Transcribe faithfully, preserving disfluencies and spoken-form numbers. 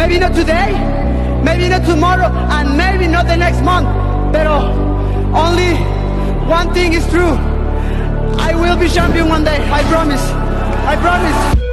Maybe not today, maybe not tomorrow, and maybe not the next month. But only one thing is true. I will be champion one day. I promise. I promise.